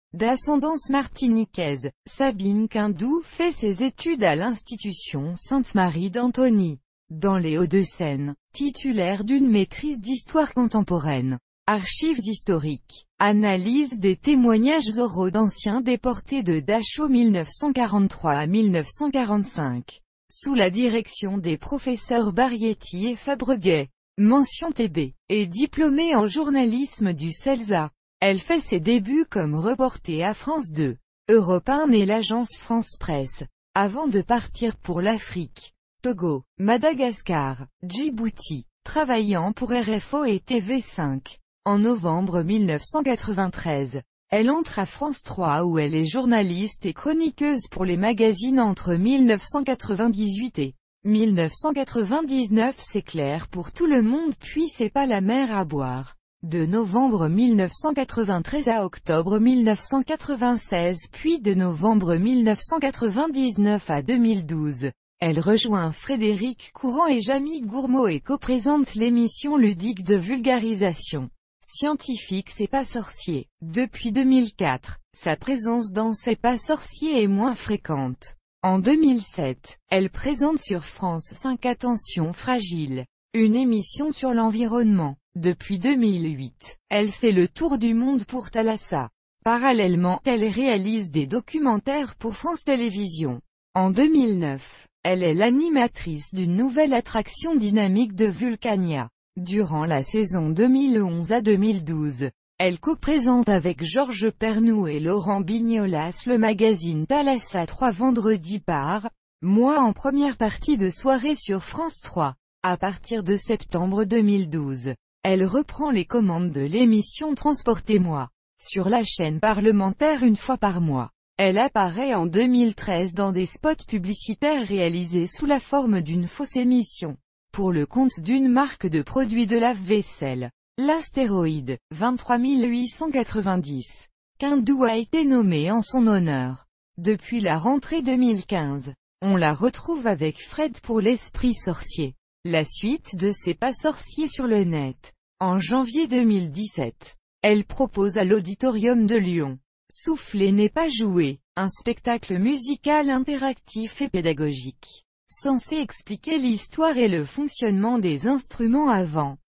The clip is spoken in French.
D'ascendance martiniquaise, Sabine Quindou fait ses études à l'Institution Sainte-Marie d'Antony, dans les Hauts-de-Seine, titulaire d'une maîtrise d'histoire contemporaine. Archives historiques. Analyse des témoignages oraux d'anciens déportés de Dachau 1943 à 1945. Sous la direction des professeurs Barietti et Fabreguet. Mention TB. Est diplômée en journalisme du CELSA. Elle fait ses débuts comme reporter à France 2, Europe 1 et l'agence France Presse, avant de partir pour l'Afrique, Togo, Madagascar, Djibouti, travaillant pour RFO et TV5. En novembre 1993, elle entre à France 3 où elle est journaliste et chroniqueuse pour les magazines entre 1998 et 1999. C'est clair pour tout le monde puis c'est pas la mer à boire. De novembre 1993 à octobre 1996 puis de novembre 1999 à 2012. Elle rejoint Frédéric Courant et Jamie Gourmaud et co-présente l'émission ludique de vulgarisation scientifique C'est pas sorcier. Depuis 2004, sa présence dans C'est pas sorcier est moins fréquente. En 2007, elle présente sur France 5 Attention fragile, une émission sur l'environnement. Depuis 2008, elle fait le tour du monde pour Thalassa. Parallèlement, elle réalise des documentaires pour France Télévisions. En 2009, elle est l'animatrice d'une nouvelle attraction dynamique de Vulcania. Durant la saison 2011 à 2012, elle co-présente avec Georges Pernou et Laurent Bignolas le magazine Thalassa 3 vendredis par mois en première partie de soirée sur France 3. À partir de septembre 2012, elle reprend les commandes de l'émission Transportez-moi, sur la chaîne parlementaire une fois par mois. Elle apparaît en 2013 dans des spots publicitaires réalisés sous la forme d'une fausse émission, pour le compte d'une marque de produits de lave-vaisselle. L'astéroïde, 23 890. Quindou a été nommé en son honneur. Depuis la rentrée 2015, on la retrouve avec Fred pour l'esprit sorcier. La suite de C'est pas sorcier sur le net. En janvier 2017, elle propose à l'Auditorium de Lyon. Souffler n'est pas jouer, un spectacle musical interactif et pédagogique, censé expliquer l'histoire et le fonctionnement des instruments avant